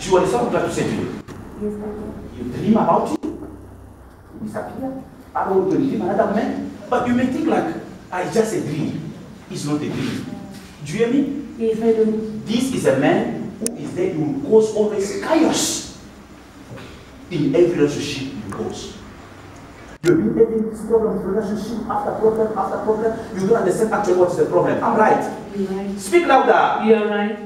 Do you understand what I'm trying to say to you? Yes, I do. You dream about it, you disappear, I will dream another man. But you may think like, it's just a dream. It's not a dream. Do you hear me? Yes, I do. This is a man who is there to cause always chaos in every relationship you cause. You've been having this problem, relationship after problem after problem. You don't understand actually what is the problem. I'm right. You're right. Speak louder. You're right.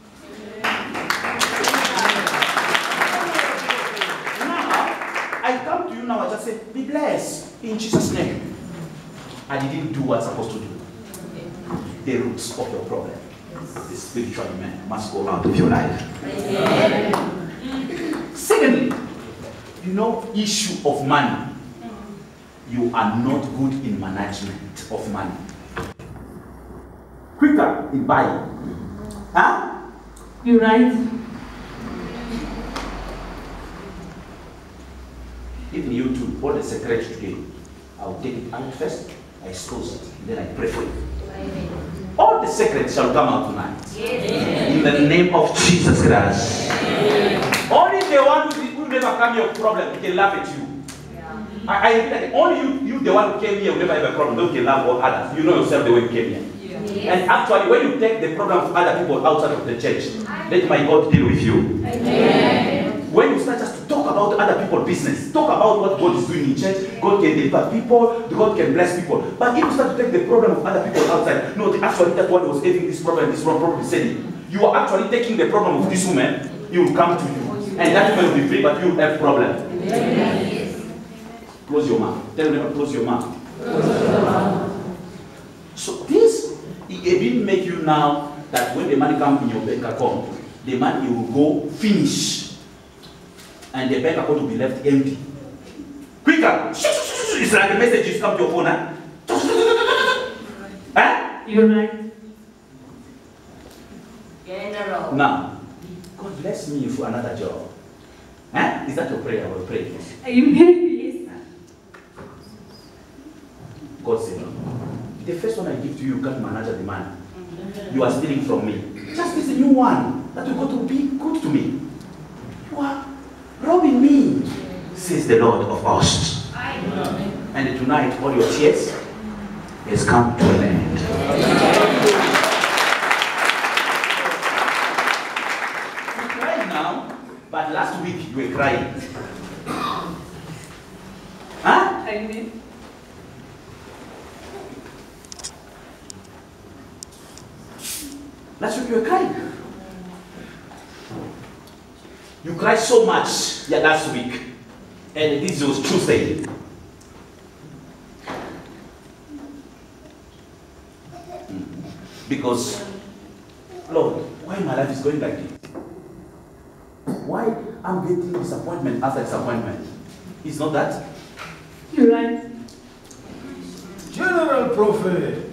I come to you now, I just say, be blessed in Jesus' name. And you didn't do what's supposed to do. The roots of your problem, the spiritual man, must go out of your life. Secondly, you know, issue of money. You are not good in management of money. Quicker in buying. Huh? You're right. Even you too, all the secrets today, I'll take it out first, I expose it, and then I pray for you. All the secrets shall come out tonight. In the name of Jesus Christ. Only the one who never come here with problem can laugh at you. I repeat that only you the one who came here will never have a problem. Don't can laugh at others. You know yourself the way you came here. And actually, when you take the problem of other people outside of the church, let my God deal with you. When you start just to talk about other people's business, talk about what God is doing in church, God can deliver people, God can bless people. But if you start to take the problem of other people outside, no, actually that one was having this problem is saying, you are actually taking the problem of this woman, he will come to you. And that woman will be free, but you will have problem. Close your mouth. Tell them, close your mouth. So this, it didn't make you now that when the money comes in your bank account, the money will go finish. And the bank account will be left empty. Quicker! It's like the messages come to your phone, huh? Huh? You're right. General. Now, God bless me for another job. Huh? Is that your prayer? I will pray. Yes. God said, the first one I give to you, you can't manage the money. You are stealing from me. Just this new one that will go to be good to me. You are robbing me, says the Lord of hosts. And tonight, all your tears has come to an end. You're crying now, but last week you were crying. Huh? I did. Last week you were crying. You cried so much last week, and this was Tuesday. Because, Lord, why my life is going like this? Why I'm getting disappointment after disappointment? It's not that. You're right. General Prophet.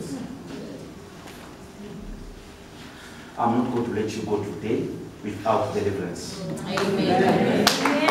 I'm not going to let you go today without deliverance. Amen.